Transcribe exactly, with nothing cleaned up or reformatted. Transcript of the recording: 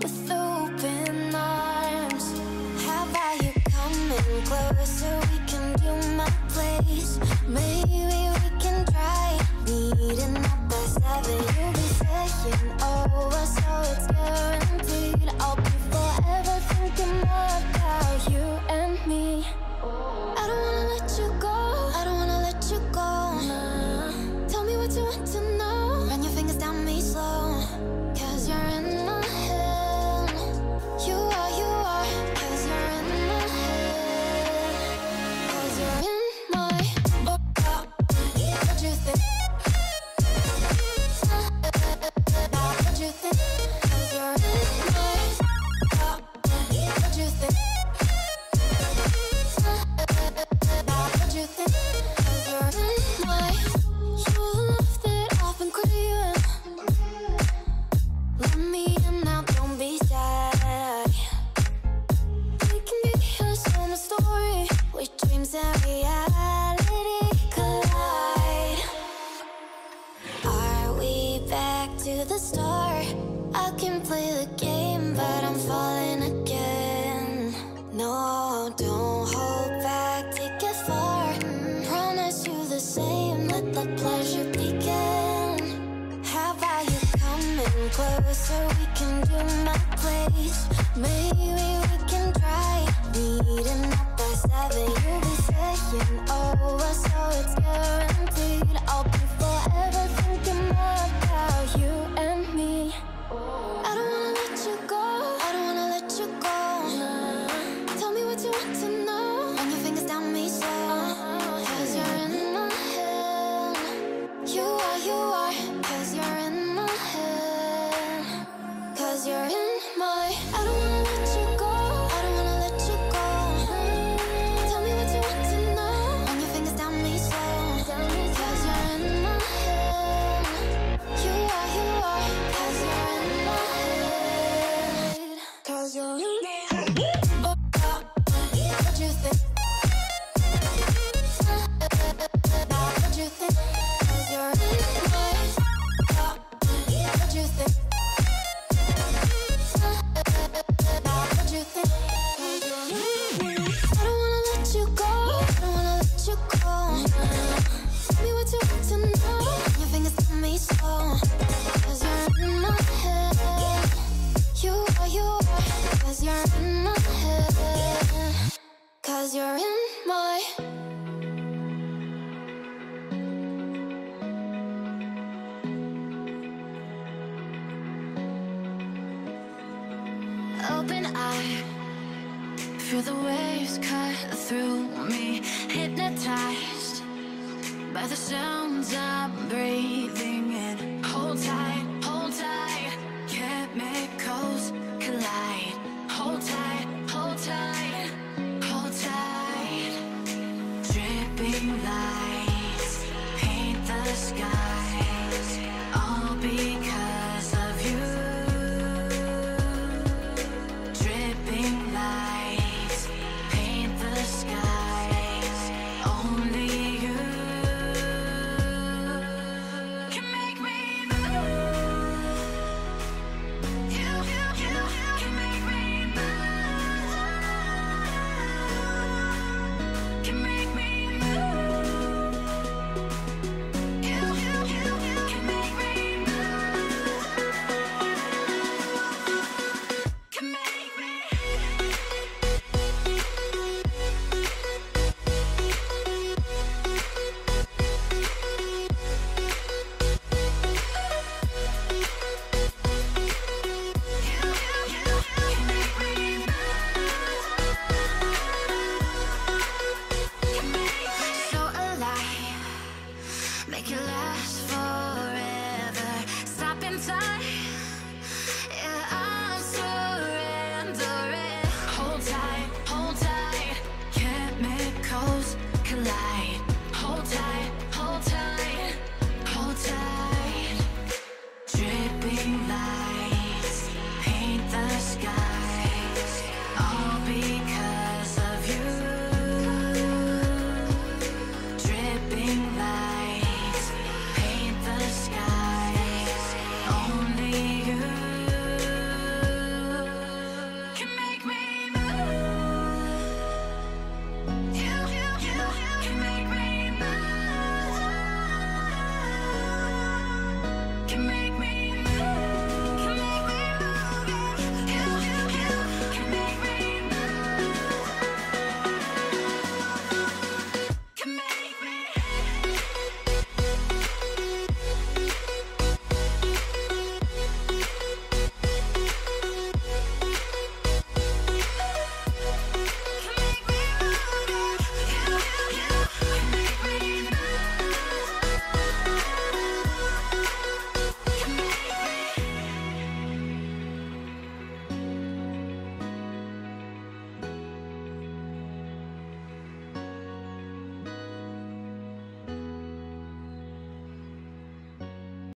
with open arms. How about you coming closer? We can do my place. Maybe we can try meeting up by seven. You'll be saying over, so it's guaranteed. I'll be forever thinking more about you and me. I don't wanna let you go, I don't wanna let you go. Nah. Tell me what you want to know. Run your fingers down me slow, cause you're in my head. You are, you are, cause you're in my head. Cause you're in my oh, oh. What you think? What you think? Cause you're in my oh, what you think? What you think? Cause you're in my you love that I've been craving. Let me in now, don't be shy. We can be here, so my story with dreams and reality collide. Are we back to the start? I can play the game, but I'm falling again. No, don't hold back, take it far. Promise you the same, let the pleasure begin. How about you coming closer? We can do my place. Maybe we can try meeting up by seven. You'll be saying over, so it's guaranteed. I'll be forever thinking more about you and me. I don't wanna let you go, I don't wanna let you go. Nah. Tell me what you want to know. Run your fingers down me slow, uh-huh. Cause you're in my head. You are, you are, cause you're in my head. Cause you're in my I don't wanna let you go, I don't wanna let you go. Tell me what you want to know. Run your fingers down me slow, cause you're in my head. You are, you are, cause you're in my head. Cause you're in my head. Oh, oh, what you think? What you think? Cause you're in my oh, what you think? What you think? Cause you're in my I don't wanna let you go, I don't wanna let you go. Tell me what you want to know. Your fingers tell me slow, cause you're in my head. You are, you are, cause you're in my head. Cause you're in my open eye. Feel the waves cut through me. Hypnotized by the sounds I'm breathing in. Hold tight, hold tight. Chemicals collide. Hold tight, hold tight, hold tight. Dripping lights paint the skies, all because of you. Dripping lights paint the skies, only you can